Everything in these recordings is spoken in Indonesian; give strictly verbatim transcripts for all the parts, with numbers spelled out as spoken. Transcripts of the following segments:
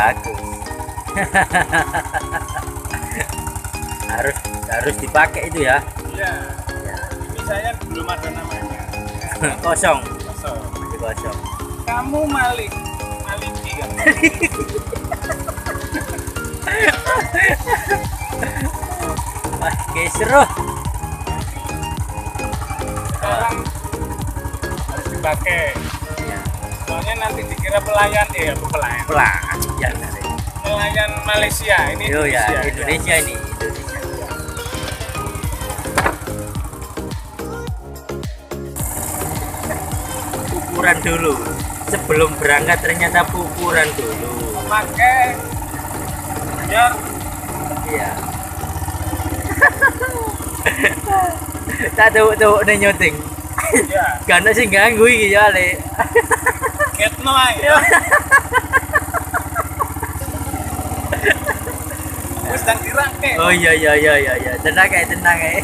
bagus. harus harus dipakai itu ya. Iya. Ya. Ini saya belum ada namanya. Kosong. Kosong. Masih kosong. Kamu Malik, Maliki kan? Wah, oke, seru. Sekarang harus dipakai. Ya. Soalnya nanti dikira pelayan, eh apa pelayan? Pelan. Ya, Pelayan Malaysia ini. Yo ya, Indonesia, Indonesia ini, Indonesia. Pupuran dulu. Sebelum berangkat ternyata pupuran dulu. Pakai biar Iya. Tak tahu-tahu nih nyuting. ya Karena sih ganggu iki ya, Le. get no aja. Wis sedang dirake. Oh iya iya iya iya iya. Tenang ya, tenang ya.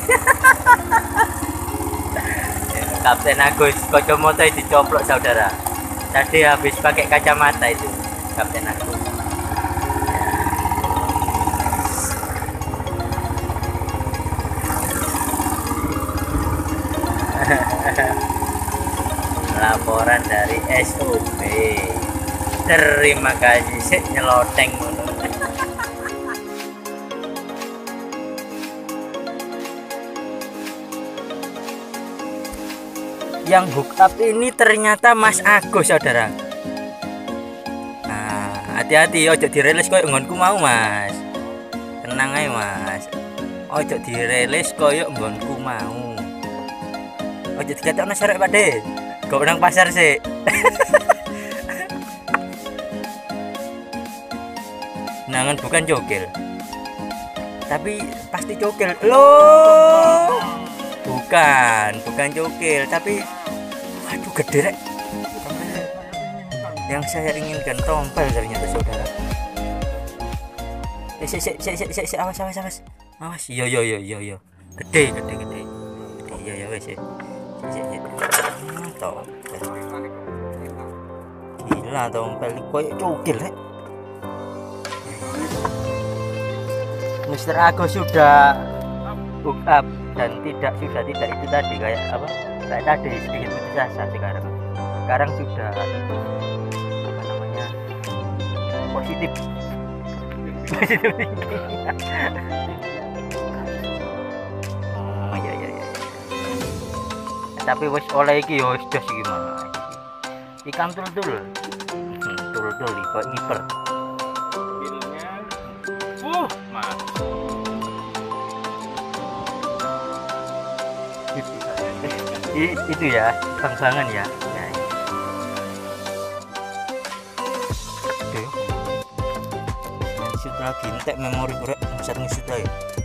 Kapten Agus kacamata dicoplok saudara. Tadi habis pakai kacamata itu Kapten Agus. Laporan dari S O B. Terima kasih sik nyeloteng ngono. Yang hook up ini ternyata Mas Agus saudara. Nah, hati-hati ojo dirilis koyo nggonku mau Mas. Tenang aja Mas. Ojo dirilis koyo nggonku mau. Ojo diketokno serek Pakde. Kok nang pasar sih. Nangan bukan cokil. Tapi pasti cokil. Loh. Bukan, bukan cokil, tapi waduh gede rek. Yang saya inginkan tompel ternyata saudara. Eh, sik sik sik sik sik awas awas awas. Awas. Yo yo yo yo yo. Gede gede gede. Gede ya ya wes. Sik sik sik. Tompel. Gila tompel koyo cokil rek. Mister Agus sudah hook up dan tidak sudah tidak itu tadi kayak apa kayak tadi sedikit putus asa sekarang sekarang sudah apa namanya positif positif oh iya iya iya tapi wes oleh iki yo wis dos iki mah ikan tul-tul tul-tul kok ngiper Bilnya uh mas I, itu ya bang-bangan ya. Nah, oke shoot lagi entek memori kurek satu shoot aja.